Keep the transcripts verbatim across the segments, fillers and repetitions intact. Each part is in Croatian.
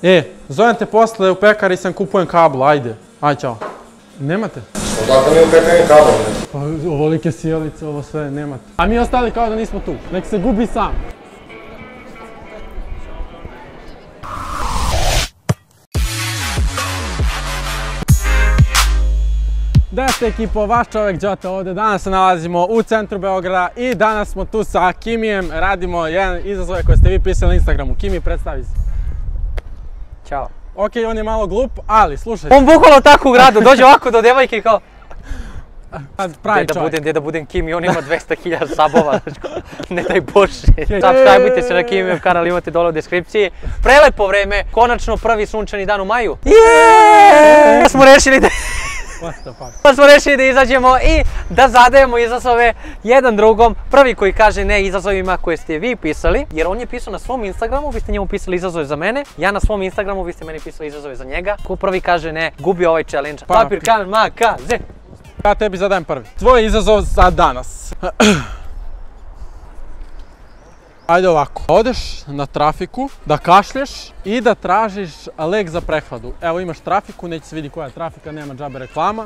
E, zovem te posle u pekari sam kupujem kablo, ajde. Aj, čao. Nemate? Odakle mi u pekari kablo? Pa ovolike sjelice, ovo sve, nemate. A mi ostali kao da nismo tu, nek se gubi sam. Da ste ekipo, vaš čovjek Đota ovdje. Danas se nalazimo u centru Beograda i danas smo tu sa Kimijem. Radimo jedan izazov koji ste vi pisali na Instagramu. Kimi, predstavi se. Ćao. Ok, on je malo glup, ali slušajte. On bukvalno tako u gradu, dođe ovako do devojke i kao... Pravi Gdje da čovjek. budem, gdje da budem Kimi, on ima dvesta hiljada sabova, ne daj Bože. Subscribe-ite se na Kimijev kanal, imate dole u deskripciji. Prelepo vreme, konačno prvi sunčani dan u maju. Jeeeeee! Smo rešili da... What the fuck? Pa smo rešili da izađemo i da zadajemo izazove jedan drugom. Prvi koji kaže ne izazovima koje ste vi pisali, jer on je pisao na svom Instagramu, vi ste njemu pisali izazove za mene, ja na svom Instagramu, vi ste meni pisali izazove za njega. Ko prvi kaže ne, gubi ovaj challenge. Papir, kamen, makaze. Ja tebi zadajem prvi. Tvoj izazov za danas. Ajde ovako, odeš na trafiku, da kašlješ i da tražiš lek za prehladu. Evo imaš trafiku, neće se vidi koja je trafika, nema džabe reklama.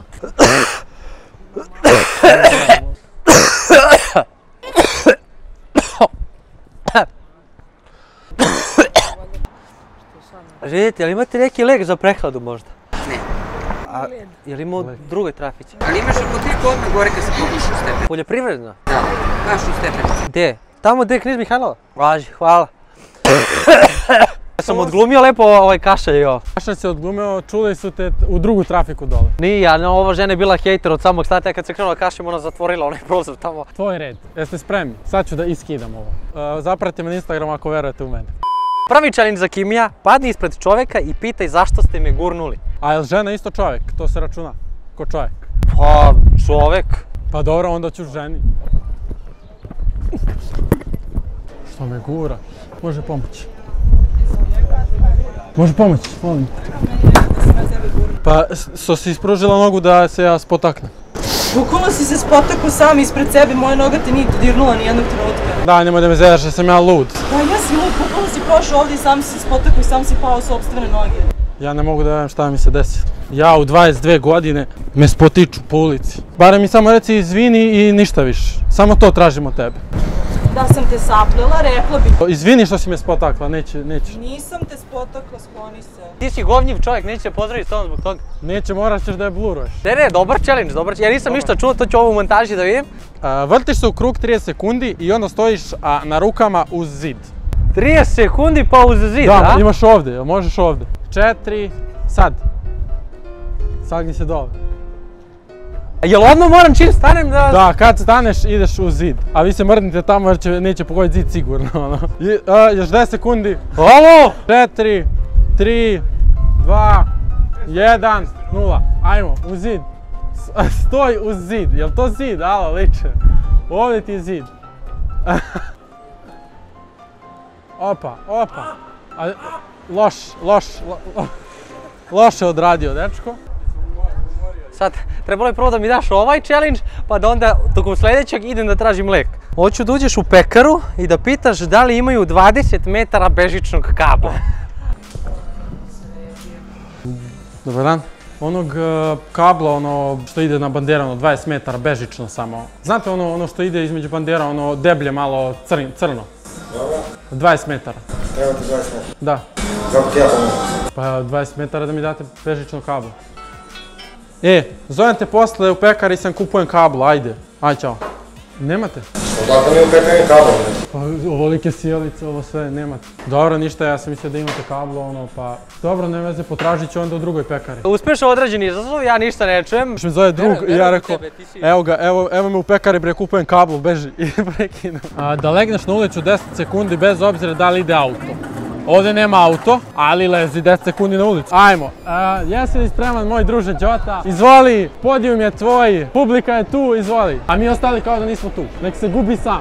Želite, ali imate neki lek za prehladu možda? Ne. A je li ima u drugoj trafici? Ali imaš oko tri kodne gore kad se poguši u stepen. Poljoprivredna? Da, baš u stepen. Gdje? Tamo gdje je Knez Mihajlova? Važi, hvala. Ja sam odglumio lepo ovaj kašalj i ovo. Kašalj se odglumio, čuli su te u drugu trafiku dole. Nije, ali ova žena je bila hejter od samog starta, kad se krenula kašljem, ona zatvorila onaj prozor tamo. Tvoj red, jeste spremni? Sad ću da iskidam ovo. Zapratite me na Instagram ako verujete u mene. Prvi challenge za Kimija, padni ispred čovjeka i pitaj zašto ste me gurnuli. A je li žena isto čovjek? To se računa ko čovjek. Pa, čovjek. Pa dobro, onda ću ženi. Što me gura? Može pomoći. Može pomoći, molim. Pa, so si ispružila nogu da se ja spotaknem. Bukvalno si se spotakao sam ispred sebe, moja noga te nije dirnula ni jednog trenutka. Da, nemoj da me zezaš, da sam ja lud. Da, ja si lud, bukvalno si prošao ovdje i sam si se spotakao i sam si pao sopstvene noge. Ja ne mogu da verujem šta mi se desi. Ja u dvadeset dve godine me spotiču po ulici. Barem mi samo reci izvini i ništa više. Samo to tražim od tebe. Da sam te sapljela, rekla bi. Izvini što si me spotakla, neće, neće. Nisam te spotakla, skloni se. Ti si govnjiv čovjek, neće se pozdraviti s tobom zbog toga. Neće, morat ćeš da je bluruješ. Ne, ne, dobar challenge, dobar challenge. Ja nisam ništa čuo, to ću ovo u montaži da vidim. Vrtiš se u krug trideset sekundi i onda stojiš na rukama uz zid. trideset sekundi pa uz zid, a? Da, imaš ovdje, možeš ovdje. Četiri, sad. Sagni se dole. Jel odmah moram čim stanem da... Da, kad staneš ideš u zid. A vi se mrdnite tamo jer će, neće pogoditi zid sigurno. I, a, još deset sekundi. Alo! četiri, tri, dva, jedan, nula. Ajmo, u zid. Stoj uz zid. Jel to zid? Alo, liče. Ovdje ti je zid. Opa, opa. A, loš, loš, lo, loše odradio, dečko. Sad, trebalo je prvo da mi daš ovaj challenge, pa da onda tokom sljedećeg idem da tražim lek. Hoću da uđeš u pekaru i da pitaš da li imaju dvadeset metara bežičnog kabla. Dobar dan. Onog uh, kabla, ono što ide na bandera, ono dvadeset metara bežično samo. Znate ono, ono što ide između bandera, ono deblje malo crn, crno? Dobro. dvadeset metara. Evo ti dvadeset metara. Da. Kako ti ja pomogu? Pa dvadeset metara da mi date bežično kablo. E, zovem te posle u pekari sam kupujem kablo, ajde. Aj, čao. Nemate? Odakle mi u pekari kablo? Pa ovolike sjelice, ovo sve, nemate. Dobro, ništa, ja sam mislio da imate kablo, ono, pa... Dobro, ne veze, potražit ću onda u drugoj pekari. Uspješno određeni izazov, ja ništa ne čujem. Još mi zove drug i ja rekao, evo ga, evo, evo me u pekari, bre, kupujem kablo, beži i prekinem. Da legneš na ulicu deset sekundi bez obzira da li ide auto. Ovdje nema auto, ali lezi deset sekundi na ulicu. Ajmo, jesi li spreman moj druže Đota? Izvoli, podijum je tvoj, publika je tu, izvoli. A mi ostali kao da nismo tu, nek se gubi sam.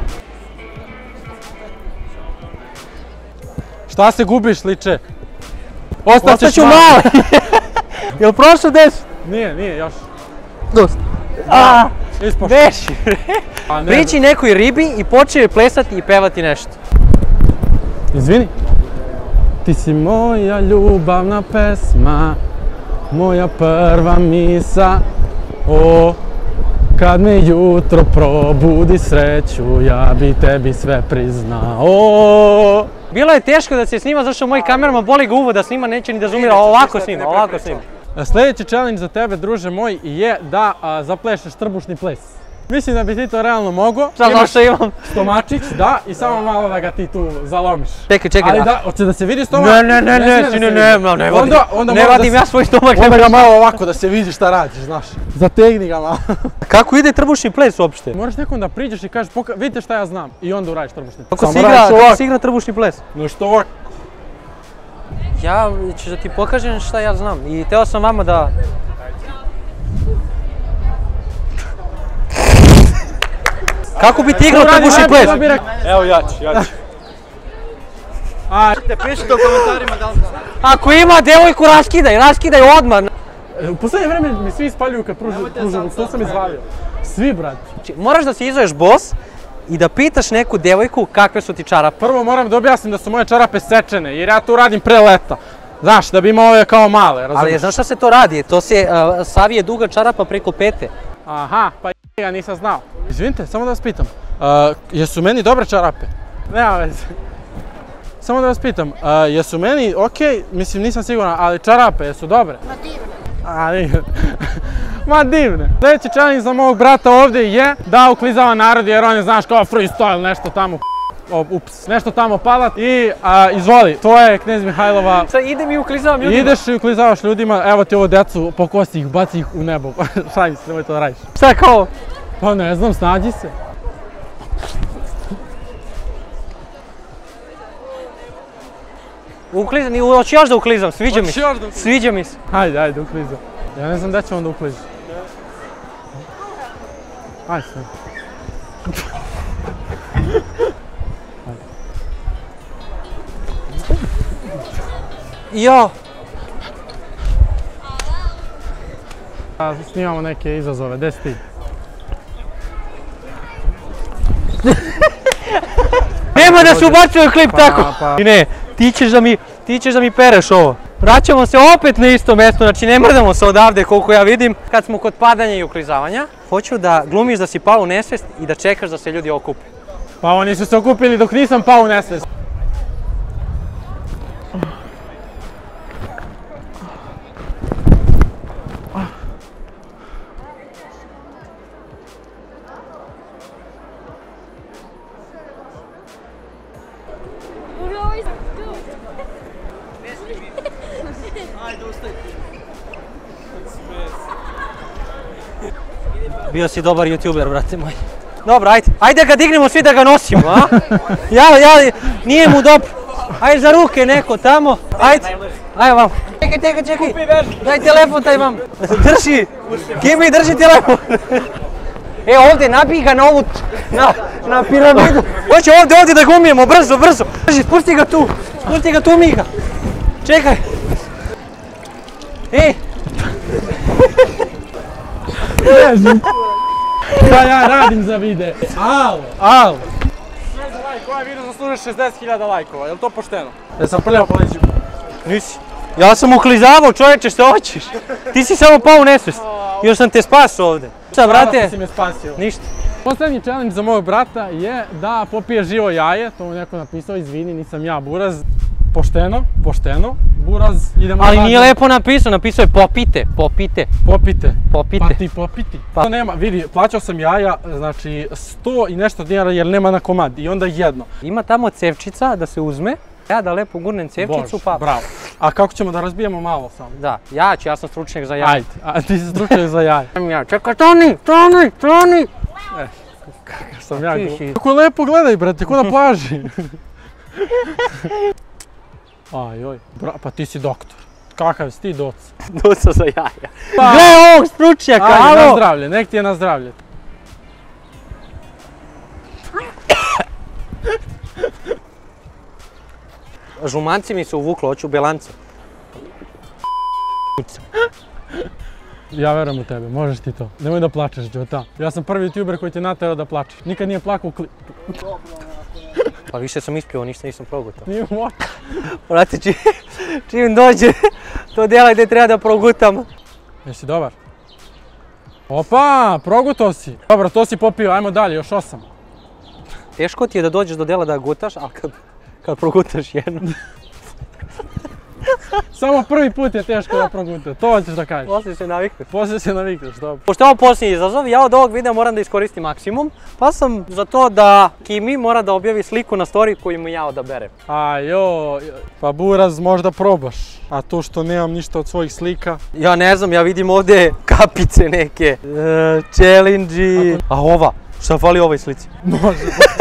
Šta se gubiš, liče? Ostaćeš malo. Jel prošlo deset? Nije, nije, još. Dosta. Ispošlo. Beši. Prići nekoj ribi i počeo je plesati i pevati nešto. Izvini. Ti si moja ljubavna pesma, moja prva misa. O, kad me jutro probudi sreću, ja bi tebi sve priznao. Bilo je teško da se snima, zašto moj kamerman boli ga uvo da snima, neće ni da zoomira, ovako snima, ovako snima. Sljedeći challenge za tebe, druže moj, je da a, zaplešeš trbušni ples. Mislim da bi ti to realno mogo. Samo što imam. Stomačić, da, i samo malo da ga ti tu zalomiš. Čekaj, čekaj. Ali da, hoće da se vidi stomak? Ne, ne, ne, ne, sine, ne, ne, ne vadim. Ne vadim ja svoj stomak. Onda ga malo ovako da se vidi šta radiš, znaš. Zategni ga malo. Kako ide trbušni ples uopšte? Moraš nekom da priđeš i kažeš, vidite šta ja znam. I onda uradiš trbušni ples. Kako se igra, kako se igra trbušni ples? No što ovako. Ja ću da ti pokažem šta ja znam i teo sam vama da... Kako bi ti igrao trbušni ples? Evo ja ću, ja ću. Te pišite u komentarima da li znam. Ako ima devojku, raskidaj, raskidaj odmah. U posljednje vreme mi svi ispaljuju kad pružu, to sam izvalio. Svi, brat. Moraš da se izvoješ bos i da pitaš neku devojku kakve su ti čarape. Prvo moram da objasnim da su moje čarape sečene, jer ja to radim pre leta. Znaš, da bi imao ove kao male, razumiješ? Ali znaš šta se to radi? To se uh, savije duga čarapa preko pete. Aha, pa ja nisam znao. Izvinite, samo da vas pitam, uh, jesu meni dobre čarape? Nema veze. Samo da vas pitam, uh, jesu meni okej, mislim nisam siguran, ali čarape jesu dobre? Ma divne. Ali, ma divne. Sljedeći challenge za mog brata ovdje je da uklizava narod jer on je, znaš, kao freestyle, nešto tamo, ups, nešto tamo palat. I a, izvoli, to je Knez Mihajlova. Sad idem i uklizavam ljudima. Ideš i uklizavaš ljudima, evo ti ovo decu, pokosi ih, baci ih u nebo. Šalim se, nemoj to da radiš. Šta kao? Pa ne znam, snađi se. Uklizam, hoću još da uklizam, sviđa mi se. Sviđa mi se. Hajde, hajde, uklizam. Ja ne znam da ćemo da uklizam. Hajde sve. Jo! Snimamo neke izazove, gdje si ti? Nema da se ubacuje klip tako! I ne, ti ćeš da mi, ti ćeš da mi pereš ovo. Vraćamo se opet na isto mjesto, znači ne mrdamo se odavde koliko ja vidim. Kad smo kod padanja i uklizavanja, hoću da glumiš da si pao u nesvijest i da čekaš da se ljudi okupe. Pa oni su se okupili dok nisam pao u nesvijest. Bio si dobar youtuber, brate moj. Dobro, ajde, ajde da ga dignemo svi da ga nosimo, a? Ja, ja, nije mu dobro. Ajde za ruke neko tamo, ajde. Ajde vam. Čekaj, čekaj, čekaj. Daj telefon taj vam. Drži. Kimi, drži telefon. E, ovdje, nabij ga na ovu, na, na piramidu. Hoće ovdje, ovdje da ga umijemo, brzo, brzo. Drži, spusti ga tu, spusti ga tu, Miha. Čekaj. E. Šta ja radim za vide? Alo, alo. Ne za lajk, ovaj video zaslužuje šezdeset hiljada lajkova, je li to pošteno? Ja sam prljao po leđima. Nisi. Ja sam uklizavao, čovječe, što hoćeš? Ti si samo pao u nesvijest. Još sam te spasio ovdje. Šta, brate? Hvala si me spasio. Ništa. Posljednji challenge za mojeg brata je da popije živo jaje. To mu neko napisao, izvini, nisam ja, Buraz. Pošteno, pošteno. Buraz, idemo Ali nije lepo napisao, napisao je popite, popite. Popite. Popite. Pa ti popiti. Pa nema, vidi, plaćao sam jaja, znači sto i nešto dinara jer nema na komad i onda jedno. Ima tamo cevčica da se uzme, ja da lepo gurnem cevčicu pa... Bravo. A kako ćemo da razbijemo malo samo? Da, ja ću, ja sam stručnjak za jaje. Ajde, a ti si stručnjak za jaje. Ja, čekaj, Toni, Toni, Toni! E, kakav sam ja gledao. Kako lepo gledaj, brate, ko na plaži. Aj, oj, pa ti si doktor. Kakav si ti doc? Doca za jaja. Gle ovog stručnjaka, alo! Ajde, na zdravlje, nek ti je na zdravlje. Žumanci mi se uvuklo, hoću belance. Ja verujem u tebe, možeš ti to. Nemoj da plačeš, Đota. Ja sam prvi youtuber koji ti je naterao da plačeš. Nikad nije plakao u klipu. Pa više sam ispio, ništa nisam progutao. Nije moj. Brate, čim, čim dođe do djela gdje treba da progutam. Jesi dobar? Opa, progutao si. Dobro, to si popio, ajmo dalje, još osam. Teško ti je da dođeš do djela da gutaš, ali kad, kad progutaš jednu. Samo prvi put je teško da progutao, to hoćeš da kažeš. Poslije se navikneš. Poslije se navikneš, dobro. Pošto je ovo posljednji izazov, ja od ovog videa moram da iskoristim maksimum, pa sam za to da Kimi mora da objavi sliku na story koju mu ja odaberem. A joj, pa Buraz možda probaš, a to što nemam ništa od svojih slika. Ja ne znam, ja vidim ovdje kapice neke, e, challenge-i, a ova, šta fali ovoj slici? Može.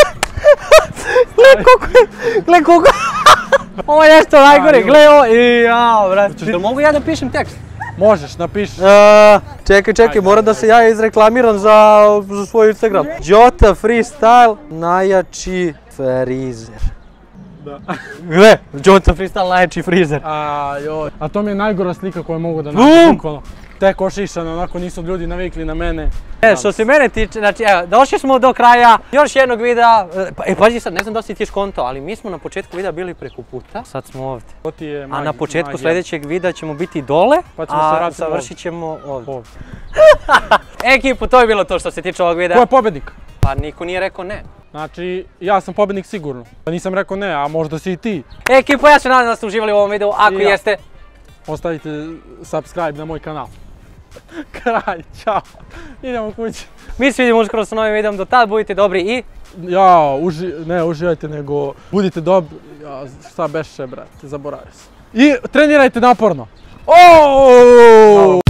Gle koliko je, gle koliko ovo je nešto najgore, gle ovo, i jao, brate. Jel mogu ja da pišem tekst? Možeš, napiši. E, čekaj, čekaj, moram da se ja izreklamiram za, za svoj Instagram. Jota Freestyle, najjači frizer. Da. Gle, Jota Freestyle, najjači frizer. A joj, a to mi je najgora slika koju mogu da napišem, bukvalno. Tek ošišano, onako nisu ljudi navikli na mene. E, što se mene tiče, znači evo, došli smo do kraja još jednog videa. E, pazi sad, ne znam da si ti skonto, ali mi smo na početku videa bili preko puta, sad smo ovdje. To ti je A magija, na početku magija. sljedećeg videa ćemo biti dole, Pa ćemo se a vratiti završit ćemo ovdje. Ovdje. Ekipu, to je bilo to što se tiče ovog Ko videa. je pobjednik? Pa niko nije rekao ne. Znači, ja sam pobjednik sigurno. Pa nisam rekao ne, a možda si i ti. Ekipu, ja se nadam da ste uživali u ovom videu, ako I ja. jeste, Ostavite subscribe na moj kanal. Kraj, čao. Idemo kući. mi se vidimo uskoro sa novim videom, do tad budite dobri i... Ja, uži, ne uživajte, nego budite dobri. Ja, šta beše, brate, zaboravio sam. I trenirajte naporno. Oh!